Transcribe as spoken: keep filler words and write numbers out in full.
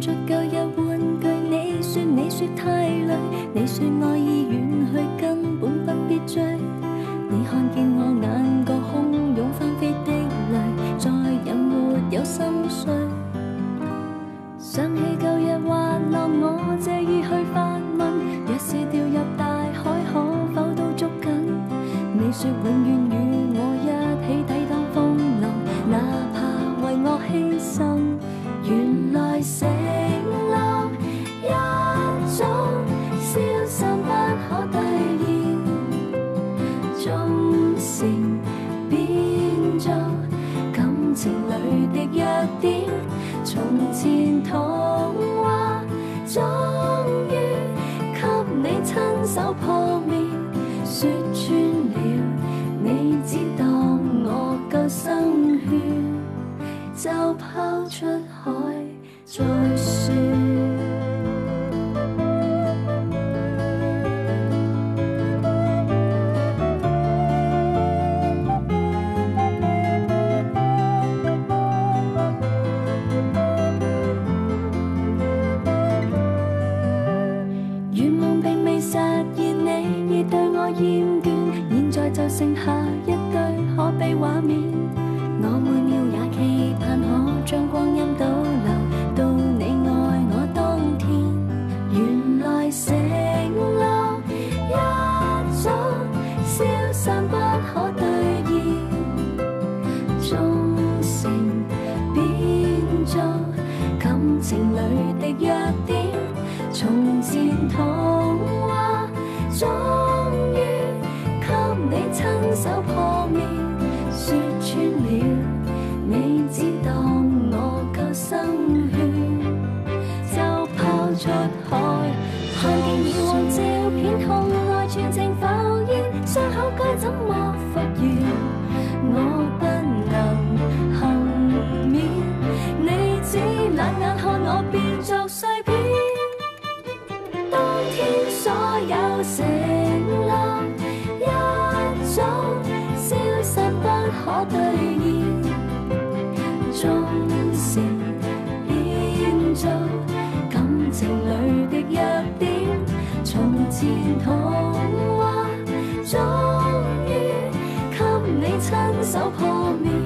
出舊日玩具，你說你說太累，你說愛已遠去，根本不必追。你看見我眼角洶湧翻飛的淚，再也沒有心碎。想起舊日滑浪，我借意去發問，若是掉入大海，可否都捉緊？你說永遠與我一起抵擋風浪，哪怕為我犧牲。原來承諾一早消散不可兌現，縱成變做感情裏的弱點。從前童話終於給你親手破滅，說穿了你只當我夠心血，就拋出海再說。厭倦，現在就剩下一堆可悲畫面。我每秒也期盼可將光陰倒流到你愛我當天。原來承諾一早消散不可兌現，縱成變做感情裏的弱點。從前童話終你親手破滅，說穿了你只當我夠心血，就拋出海。看見以往照片，痛愛全情浮現，傷口該怎麼復原？我不能幸免，你只冷眼看我變作碎片。當天所有承諾早消散不可兌現，縱成變做感情裏的弱點。從前童話終於給你親手破滅。